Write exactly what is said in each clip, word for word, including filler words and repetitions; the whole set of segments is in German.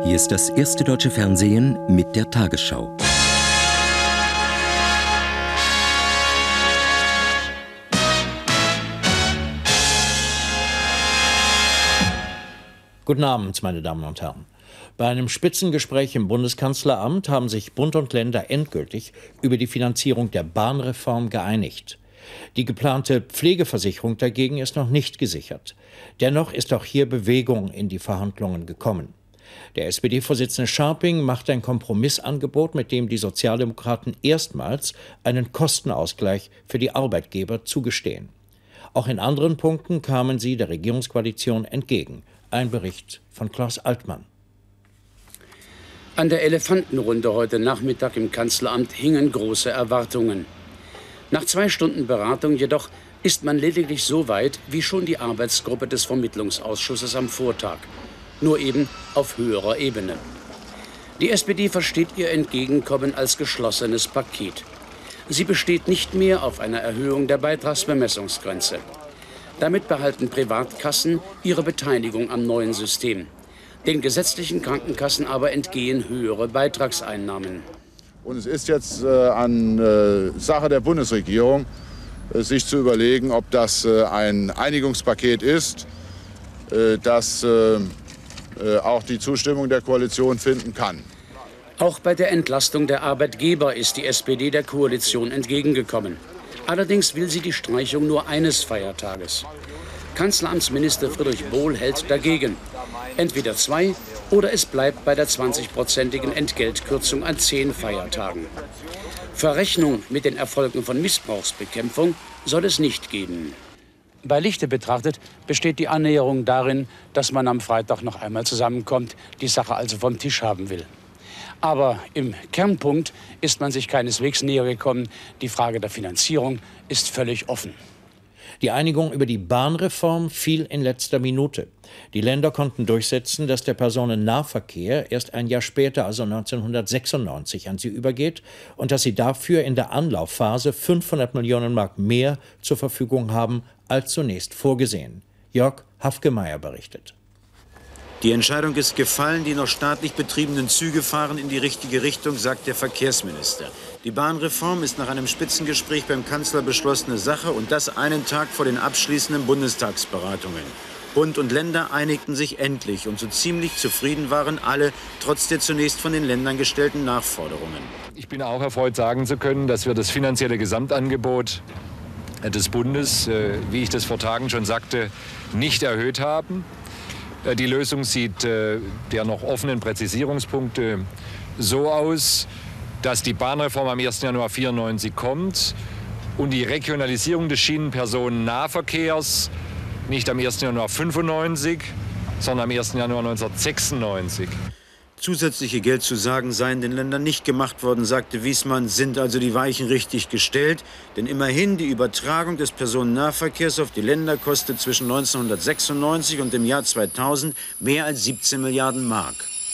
Hier ist das erste deutsche Fernsehen mit der Tagesschau. Guten Abend, meine Damen und Herren. Bei einem Spitzengespräch im Bundeskanzleramt haben sich Bund und Länder endgültig über die Finanzierung der Bahnreform geeinigt. Die geplante Pflegeversicherung dagegen ist noch nicht gesichert. Dennoch ist auch hier Bewegung in die Verhandlungen gekommen. Der S P D-Vorsitzende Scharping macht ein Kompromissangebot, mit dem die Sozialdemokraten erstmals einen Kostenausgleich für die Arbeitgeber zugestehen. Auch in anderen Punkten kamen sie der Regierungskoalition entgegen. Ein Bericht von Klaus Altmann. An der Elefantenrunde heute Nachmittag im Kanzleramt hingen große Erwartungen. Nach zwei Stunden Beratung jedoch ist man lediglich so weit wie schon die Arbeitsgruppe des Vermittlungsausschusses am Vortag. Nur eben auf höherer Ebene. Die S P D versteht ihr Entgegenkommen als geschlossenes Paket. Sie besteht nicht mehr auf einer Erhöhung der Beitragsbemessungsgrenze. Damit behalten Privatkassen ihre Beteiligung am neuen System. Den gesetzlichen Krankenkassen aber entgehen höhere Beitragseinnahmen. Und es ist jetzt äh, an äh, Sache der Bundesregierung, äh, sich zu überlegen, ob das äh, ein Einigungspaket ist, äh, das äh, äh, auch die Zustimmung der Koalition finden kann. Auch bei der Entlastung der Arbeitgeber ist die S P D der Koalition entgegengekommen. Allerdings will sie die Streichung nur eines Feiertages. Kanzleramtsminister Friedrich Bohl hält dagegen. Entweder zwei oder es bleibt bei der zwanzigprozentigen Entgeltkürzung an zehn Feiertagen. Verrechnung mit den Erfolgen von Missbrauchsbekämpfung soll es nicht geben. Bei Lichte betrachtet besteht die Annäherung darin, dass man am Freitag noch einmal zusammenkommt, die Sache also vom Tisch haben will. Aber im Kernpunkt ist man sich keineswegs näher gekommen. Die Frage der Finanzierung ist völlig offen. Die Einigung über die Bahnreform fiel in letzter Minute. Die Länder konnten durchsetzen, dass der Personennahverkehr erst ein Jahr später, also neunzehnhundertsechsundneunzig, an sie übergeht und dass sie dafür in der Anlaufphase fünfhundert Millionen Mark mehr zur Verfügung haben als zunächst vorgesehen. Jörg Hafgemeyer berichtet. Die Entscheidung ist gefallen, die noch staatlich betriebenen Züge fahren in die richtige Richtung, sagt der Verkehrsminister. Die Bahnreform ist nach einem Spitzengespräch beim Kanzler beschlossene Sache und das einen Tag vor den abschließenden Bundestagsberatungen. Bund und Länder einigten sich endlich und so ziemlich zufrieden waren alle, trotz der zunächst von den Ländern gestellten Nachforderungen. Ich bin auch erfreut, sagen zu können, dass wir das finanzielle Gesamtangebot des Bundes, wie ich das vor Tagen schon sagte, nicht erhöht haben. Die Lösung sieht äh, der noch offenen Präzisierungspunkte so aus, dass die Bahnreform am ersten Januar vierundneunzig kommt und die Regionalisierung des Schienenpersonennahverkehrs nicht am ersten Januar fünfundneunzig, sondern am ersten Januar neunzehnhundertsechsundneunzig. Zusätzliche Geldzusagen seien den Ländern nicht gemacht worden, sagte Wiesmann, sind also die Weichen richtig gestellt. Denn immerhin die Übertragung des Personennahverkehrs auf die Länder kostet zwischen neunzehnhundertsechsundneunzig und dem Jahr zweitausend mehr als siebzehn Milliarden Mark.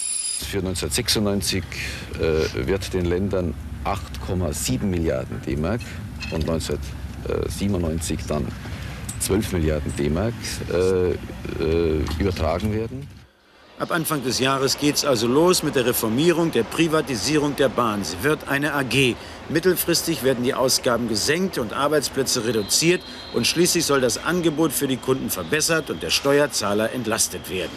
Für neunzehnhundertsechsundneunzig äh, wird den Ländern acht Komma sieben Milliarden D-Mark und neunzehnhundertsiebenundneunzig dann zwölf Milliarden D-Mark äh, äh, übertragen werden. Ab Anfang des Jahres geht's also los mit der Reformierung, der Privatisierung der Bahn. Sie wird eine A G. Mittelfristig werden die Ausgaben gesenkt und Arbeitsplätze reduziert. Und schließlich soll das Angebot für die Kunden verbessert und der Steuerzahler entlastet werden.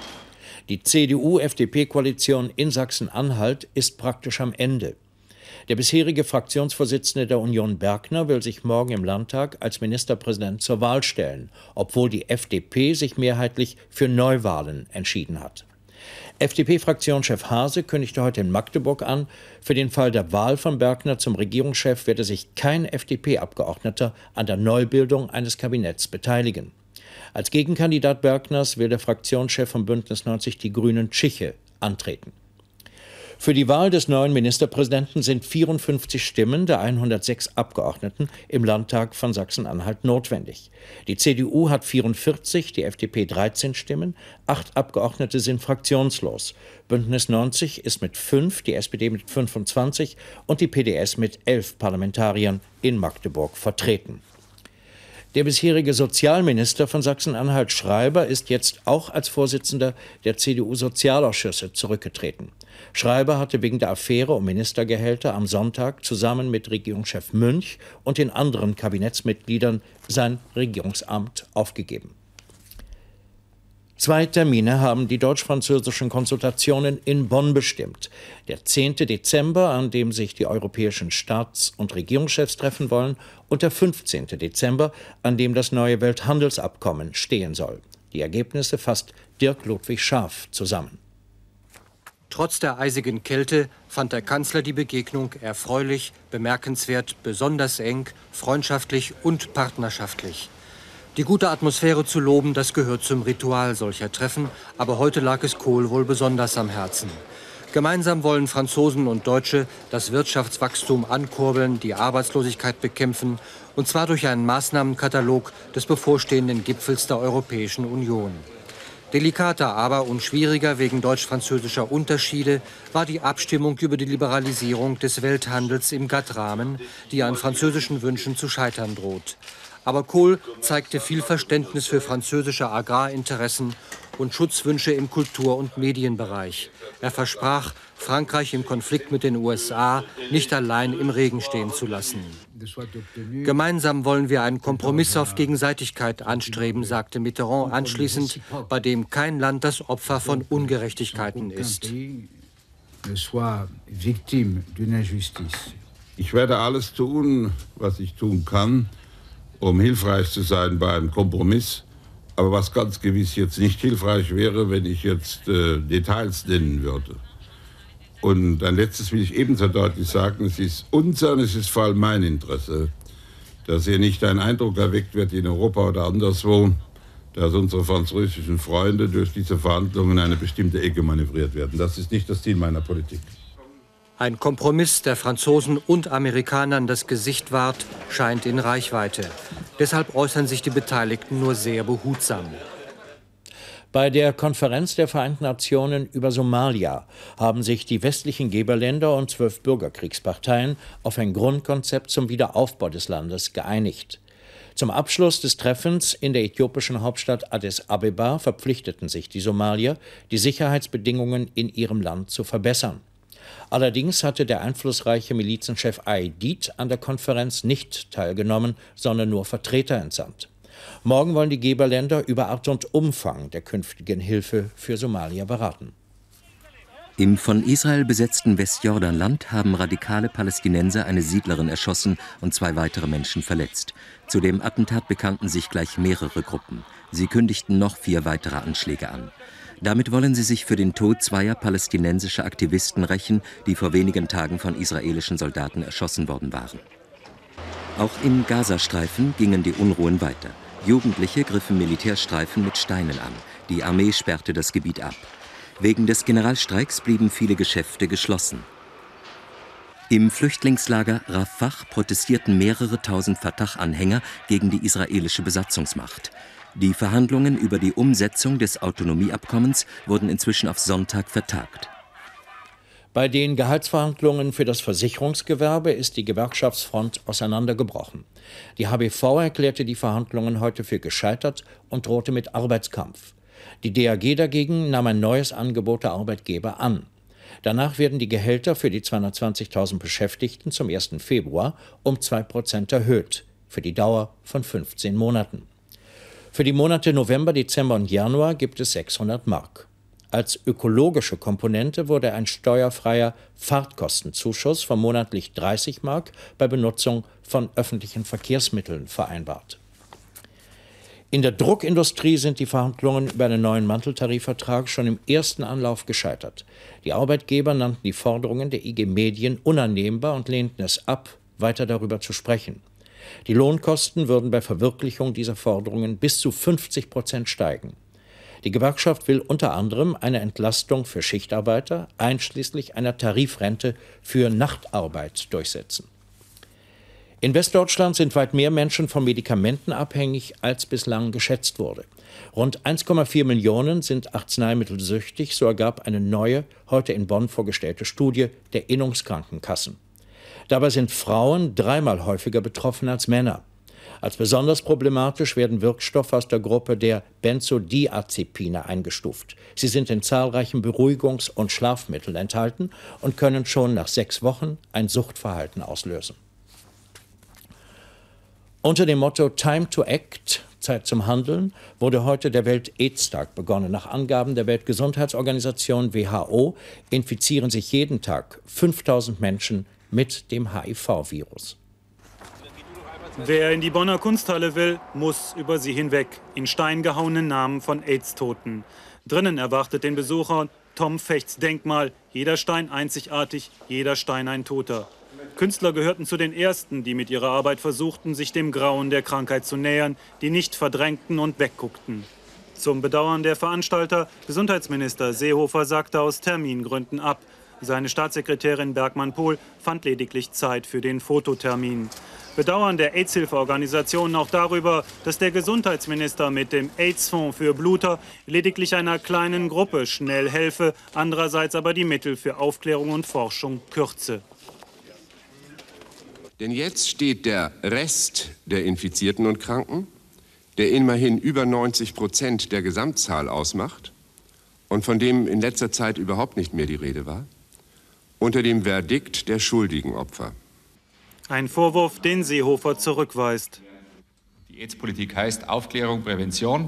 Die C D U-F D P-Koalition in Sachsen-Anhalt ist praktisch am Ende. Der bisherige Fraktionsvorsitzende der Union Bergner will sich morgen im Landtag als Ministerpräsident zur Wahl stellen, obwohl die F D P sich mehrheitlich für Neuwahlen entschieden hat. F D P-Fraktionschef Haase kündigte heute in Magdeburg an, für den Fall der Wahl von Bergner zum Regierungschef werde sich kein F D P-Abgeordneter an der Neubildung eines Kabinetts beteiligen. Als Gegenkandidat Bergners will der Fraktionschef von Bündnis neunzig Die Grünen Tschiche antreten. Für die Wahl des neuen Ministerpräsidenten sind vierundfünfzig Stimmen der hundertsechs Abgeordneten im Landtag von Sachsen-Anhalt notwendig. Die C D U hat vierundvierzig, die F D P dreizehn Stimmen, acht Abgeordnete sind fraktionslos. Bündnis neunzig ist mit fünf, die S P D mit fünfundzwanzig und die P D S mit elf Parlamentariern in Magdeburg vertreten. Der bisherige Sozialminister von Sachsen-Anhalt, Schreiber, ist jetzt auch als Vorsitzender der C D U-Sozialausschüsse zurückgetreten. Schreiber hatte wegen der Affäre um Ministergehälter am Sonntag zusammen mit Regierungschef Münch und den anderen Kabinettsmitgliedern sein Regierungsamt aufgegeben. Zwei Termine haben die deutsch-französischen Konsultationen in Bonn bestimmt. Der zehnte Dezember, an dem sich die europäischen Staats- und Regierungschefs treffen wollen, und der fünfzehnte Dezember, an dem das neue Welthandelsabkommen stehen soll. Die Ergebnisse fasst Dirk Ludwig Scharf zusammen. Trotz der eisigen Kälte fand der Kanzler die Begegnung erfreulich, bemerkenswert, besonders eng, freundschaftlich und partnerschaftlich. Die gute Atmosphäre zu loben, das gehört zum Ritual solcher Treffen, aber heute lag es Kohl wohl besonders am Herzen. Gemeinsam wollen Franzosen und Deutsche das Wirtschaftswachstum ankurbeln, die Arbeitslosigkeit bekämpfen, und zwar durch einen Maßnahmenkatalog des bevorstehenden Gipfels der Europäischen Union. Delikater aber und schwieriger wegen deutsch-französischer Unterschiede war die Abstimmung über die Liberalisierung des Welthandels im G A T T-Rahmen, die an französischen Wünschen zu scheitern droht. Aber Kohl zeigte viel Verständnis für französische Agrarinteressen und Schutzwünsche im Kultur- und Medienbereich. Er versprach, Frankreich im Konflikt mit den U S A nicht allein im Regen stehen zu lassen. Gemeinsam wollen wir einen Kompromiss auf Gegenseitigkeit anstreben, sagte Mitterrand anschließend, bei dem kein Land das Opfer von Ungerechtigkeiten ist. Ich werde alles tun, was ich tun kann, um hilfreich zu sein bei einem Kompromiss. Aber was ganz gewiss jetzt nicht hilfreich wäre, wenn ich jetzt äh, Details nennen würde. Und ein letztes will ich ebenso deutlich sagen, es ist unser und es ist vor allem mein Interesse, dass hier nicht ein Eindruck erweckt wird in Europa oder anderswo, dass unsere französischen Freunde durch diese Verhandlungen in eine bestimmte Ecke manövriert werden. Das ist nicht das Ziel meiner Politik. Ein Kompromiss, der Franzosen und Amerikanern das Gesicht wahrt, scheint in Reichweite. Deshalb äußern sich die Beteiligten nur sehr behutsam. Bei der Konferenz der Vereinten Nationen über Somalia haben sich die westlichen Geberländer und zwölf Bürgerkriegsparteien auf ein Grundkonzept zum Wiederaufbau des Landes geeinigt. Zum Abschluss des Treffens in der äthiopischen Hauptstadt Addis Abeba verpflichteten sich die Somalier, die Sicherheitsbedingungen in ihrem Land zu verbessern. Allerdings hatte der einflussreiche Milizenchef Aidid an der Konferenz nicht teilgenommen, sondern nur Vertreter entsandt. Morgen wollen die Geberländer über Art und Umfang der künftigen Hilfe für Somalia beraten. Im von Israel besetzten Westjordanland haben radikale Palästinenser eine Siedlerin erschossen und zwei weitere Menschen verletzt. Zu dem Attentat bekannten sich gleich mehrere Gruppen. Sie kündigten noch vier weitere Anschläge an. Damit wollen sie sich für den Tod zweier palästinensischer Aktivisten rächen, die vor wenigen Tagen von israelischen Soldaten erschossen worden waren. Auch im Gazastreifen gingen die Unruhen weiter. Jugendliche griffen Militärstreifen mit Steinen an. Die Armee sperrte das Gebiet ab. Wegen des Generalstreiks blieben viele Geschäfte geschlossen. Im Flüchtlingslager Rafah protestierten mehrere tausend Fatah-Anhänger gegen die israelische Besatzungsmacht. Die Verhandlungen über die Umsetzung des Autonomieabkommens wurden inzwischen auf Sonntag vertagt. Bei den Gehaltsverhandlungen für das Versicherungsgewerbe ist die Gewerkschaftsfront auseinandergebrochen. Die H B V erklärte die Verhandlungen heute für gescheitert und drohte mit Arbeitskampf. Die D A G dagegen nahm ein neues Angebot der Arbeitgeber an. Danach werden die Gehälter für die zweihundertzwanzigtausend Beschäftigten zum ersten Februar um zwei Prozent erhöht, für die Dauer von fünfzehn Monaten. Für die Monate November, Dezember und Januar gibt es sechshundert Mark. Als ökologische Komponente wurde ein steuerfreier Fahrtkostenzuschuss von monatlich dreißig Mark bei Benutzung von öffentlichen Verkehrsmitteln vereinbart. In der Druckindustrie sind die Verhandlungen über einen neuen Manteltarifvertrag schon im ersten Anlauf gescheitert. Die Arbeitgeber nannten die Forderungen der I G Medien unannehmbar und lehnten es ab, weiter darüber zu sprechen. Die Lohnkosten würden bei Verwirklichung dieser Forderungen bis zu fünfzig Prozent steigen. Die Gewerkschaft will unter anderem eine Entlastung für Schichtarbeiter, einschließlich einer Tarifrente für Nachtarbeit, durchsetzen. In Westdeutschland sind weit mehr Menschen von Medikamenten abhängig, als bislang geschätzt wurde. Rund eins Komma vier Millionen sind arzneimittelsüchtig, so ergab eine neue, heute in Bonn vorgestellte Studie der Innungskrankenkassen. Dabei sind Frauen dreimal häufiger betroffen als Männer. Als besonders problematisch werden Wirkstoffe aus der Gruppe der Benzodiazepine eingestuft. Sie sind in zahlreichen Beruhigungs- und Schlafmitteln enthalten und können schon nach sechs Wochen ein Suchtverhalten auslösen. Unter dem Motto Time to Act, Zeit zum Handeln, wurde heute der Welt-Aids-Tag begonnen. Nach Angaben der Weltgesundheitsorganisation W H O infizieren sich jeden Tag fünftausend Menschen mit dem H I V-Virus. Wer in die Bonner Kunsthalle will, muss über sie hinweg. In Stein gehauenen Namen von AIDS-Toten. Drinnen erwartet den Besucher Tom Fechts Denkmal. Jeder Stein einzigartig, jeder Stein ein Toter. Künstler gehörten zu den Ersten, die mit ihrer Arbeit versuchten, sich dem Grauen der Krankheit zu nähern, die nicht verdrängten und wegguckten. Zum Bedauern der Veranstalter, Gesundheitsminister Seehofer sagte aus Termingründen ab. Seine Staatssekretärin Bergmann-Pohl fand lediglich Zeit für den Fototermin. Bedauern der AIDS-Hilfeorganisationen auch darüber, dass der Gesundheitsminister mit dem AIDS-Fonds für Bluter lediglich einer kleinen Gruppe schnell helfe, andererseits aber die Mittel für Aufklärung und Forschung kürze. Denn jetzt steht der Rest der Infizierten und Kranken, der immerhin über neunzig Prozent der Gesamtzahl ausmacht und von dem in letzter Zeit überhaupt nicht mehr die Rede war, unter dem Verdikt der schuldigen Opfer. Ein Vorwurf, den Seehofer zurückweist. Die AIDS-Politik heißt Aufklärung, Prävention,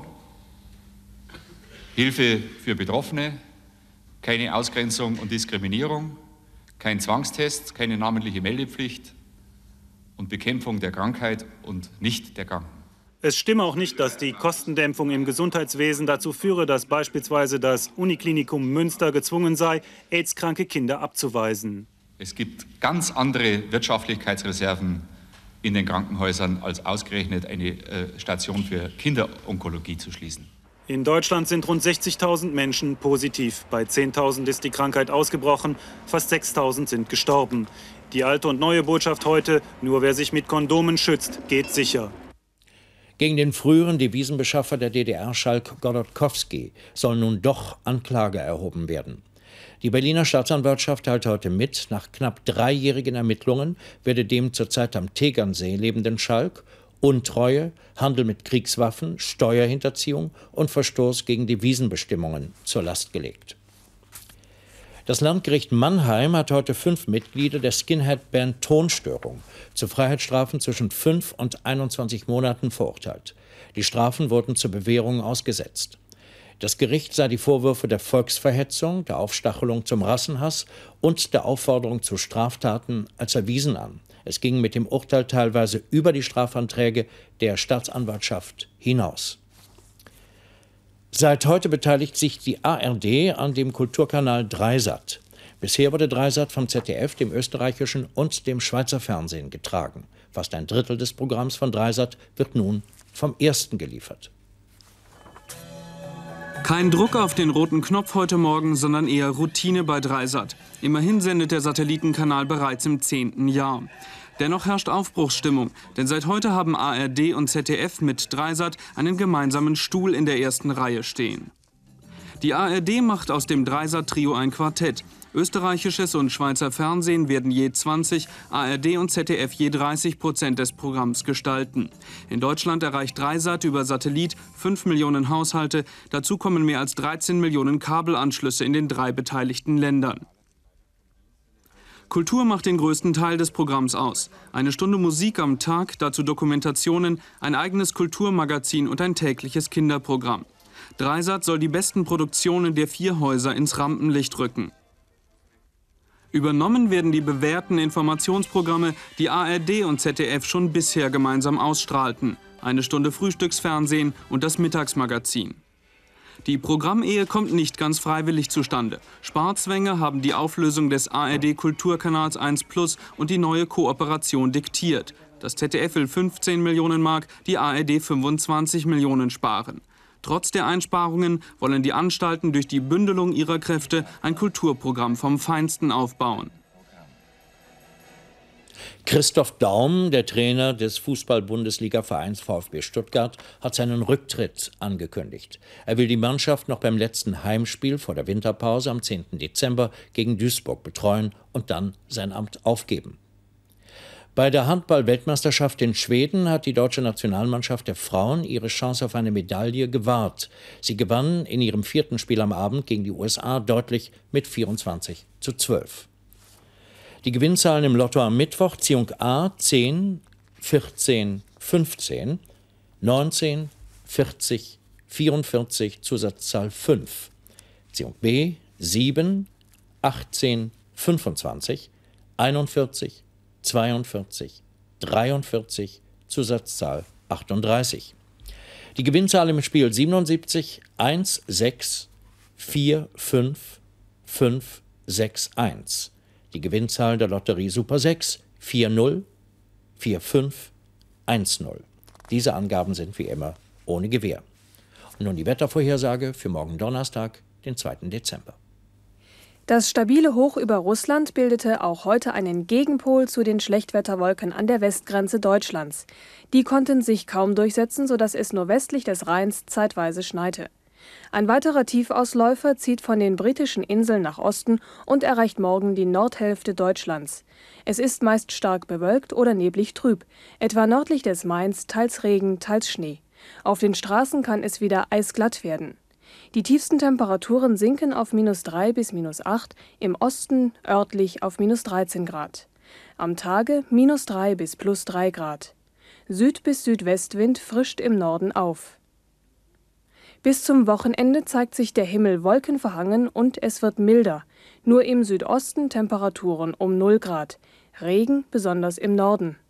Hilfe für Betroffene, keine Ausgrenzung und Diskriminierung, kein Zwangstest, keine namentliche Meldepflicht und Bekämpfung der Krankheit und nicht der Kranken. Es stimme auch nicht, dass die Kostendämpfung im Gesundheitswesen dazu führe, dass beispielsweise das Uniklinikum Münster gezwungen sei, AIDS-kranke Kinder abzuweisen. Es gibt ganz andere Wirtschaftlichkeitsreserven in den Krankenhäusern, als ausgerechnet eine äh, Station für Kinderonkologie zu schließen. In Deutschland sind rund sechzigtausend Menschen positiv. Bei zehntausend ist die Krankheit ausgebrochen, fast sechstausend sind gestorben. Die alte und neue Botschaft heute: Nur wer sich mit Kondomen schützt, geht sicher. Gegen den früheren Devisenbeschaffer der D D R, Schalk Golodkowski, soll nun doch Anklage erhoben werden. Die Berliner Staatsanwaltschaft teilte heute mit, nach knapp dreijährigen Ermittlungen werde dem zurzeit am Tegernsee lebenden Schalk Untreue, Handel mit Kriegswaffen, Steuerhinterziehung und Verstoß gegen Devisenbestimmungen zur Last gelegt. Das Landgericht Mannheim hat heute fünf Mitglieder der Skinhead-Band Tonstörung zu Freiheitsstrafen zwischen fünf und einundzwanzig Monaten verurteilt. Die Strafen wurden zur Bewährung ausgesetzt. Das Gericht sah die Vorwürfe der Volksverhetzung, der Aufstachelung zum Rassenhass und der Aufforderung zu Straftaten als erwiesen an. Es ging mit dem Urteil teilweise über die Strafanträge der Staatsanwaltschaft hinaus. Seit heute beteiligt sich die A R D an dem Kulturkanal Dreisat. Bisher wurde Dreisat vom Z D F, dem österreichischen und dem Schweizer Fernsehen getragen. Fast ein Drittel des Programms von Dreisat wird nun vom Ersten geliefert. Kein Druck auf den roten Knopf heute Morgen, sondern eher Routine bei Dreisat. Immerhin sendet der Satellitenkanal bereits im zehnten Jahr. Dennoch herrscht Aufbruchsstimmung, denn seit heute haben A R D und Z D F mit Dreisat einen gemeinsamen Stuhl in der ersten Reihe stehen. Die A R D macht aus dem Dreisat-Trio ein Quartett. Österreichisches und Schweizer Fernsehen werden je zwanzig, A R D und Z D F je dreißig Prozent des Programms gestalten. In Deutschland erreicht Dreisat über Satellit fünf Millionen Haushalte. Dazu kommen mehr als dreizehn Millionen Kabelanschlüsse in den drei beteiligten Ländern. Kultur macht den größten Teil des Programms aus. Eine Stunde Musik am Tag, dazu Dokumentationen, ein eigenes Kulturmagazin und ein tägliches Kinderprogramm. Dreisat soll die besten Produktionen der vier Häuser ins Rampenlicht rücken. Übernommen werden die bewährten Informationsprogramme, die A R D und Z D F schon bisher gemeinsam ausstrahlten. Eine Stunde Frühstücksfernsehen und das Mittagsmagazin. Die Programmehe kommt nicht ganz freiwillig zustande. Sparzwänge haben die Auflösung des A R D-Kulturkanals eins Plus und die neue Kooperation diktiert. Das Z D F will fünfzehn Millionen Mark, die A R D fünfundzwanzig Millionen sparen. Trotz der Einsparungen wollen die Anstalten durch die Bündelung ihrer Kräfte ein Kulturprogramm vom Feinsten aufbauen. Christoph Daum, der Trainer des Fußball-Bundesliga-Vereins VfB Stuttgart, hat seinen Rücktritt angekündigt. Er will die Mannschaft noch beim letzten Heimspiel vor der Winterpause am zehnten Dezember gegen Duisburg betreuen und dann sein Amt aufgeben. Bei der Handball-Weltmeisterschaft in Schweden hat die deutsche Nationalmannschaft der Frauen ihre Chance auf eine Medaille gewahrt. Sie gewann in ihrem vierten Spiel am Abend gegen die U S A deutlich mit vierundzwanzig zu zwölf. Die Gewinnzahlen im Lotto am Mittwoch: Ziehung A zehn, vierzehn, fünfzehn, neunzehn, vierzig, vierundvierzig, Zusatzzahl fünf. Ziehung B sieben, achtzehn, fünfundzwanzig, einundvierzig, zweiundvierzig, dreiundvierzig, Zusatzzahl achtunddreißig. Die Gewinnzahl im Spiel siebenundsiebzig, eins, sechs, vier, fünf, fünf, sechs, eins. Die Gewinnzahl der Lotterie Super sechs, vier, null, vier, fünf, eins, null. Diese Angaben sind wie immer ohne Gewähr. Und nun die Wettervorhersage für morgen Donnerstag, den zweiten Dezember. Das stabile Hoch über Russland bildete auch heute einen Gegenpol zu den Schlechtwetterwolken an der Westgrenze Deutschlands. Die konnten sich kaum durchsetzen, sodass es nur westlich des Rheins zeitweise schneite. Ein weiterer Tiefausläufer zieht von den britischen Inseln nach Osten und erreicht morgen die Nordhälfte Deutschlands. Es ist meist stark bewölkt oder neblig trüb, etwa nördlich des Mains teils Regen, teils Schnee. Auf den Straßen kann es wieder eisglatt werden. Die tiefsten Temperaturen sinken auf minus drei bis minus acht, im Osten örtlich auf minus dreizehn Grad. Am Tage minus drei bis plus drei Grad. Süd- bis Südwestwind frischt im Norden auf. Bis zum Wochenende zeigt sich der Himmel wolkenverhangen und es wird milder. Nur im Südosten Temperaturen um null Grad. Regen besonders im Norden.